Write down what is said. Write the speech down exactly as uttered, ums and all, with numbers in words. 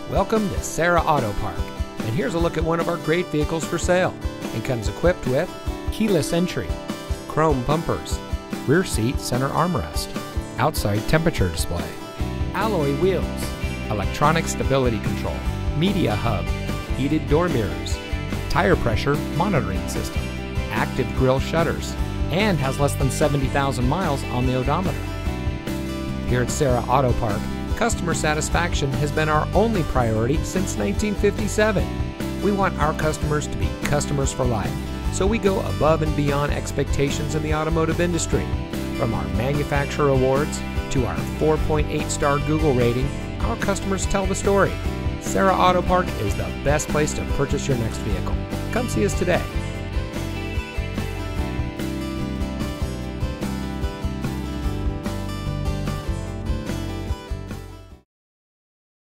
Welcome to Serra Auto Park, and here's a look at one of our great vehicles for sale. It comes equipped with keyless entry, chrome bumpers, rear seat center armrest, outside temperature display, alloy wheels, electronic stability control, media hub, heated door mirrors, tire pressure monitoring system, active grille shutters, and has less than seventy thousand miles on the odometer. Here at Serra Auto Park, customer satisfaction has been our only priority since nineteen fifty-seven. We want our customers to be customers for life, so we go above and beyond expectations in the automotive industry. From our manufacturer awards to our four point eight star Google rating, our customers tell the story. Serra Auto Park is the best place to purchase your next vehicle. Come see us today.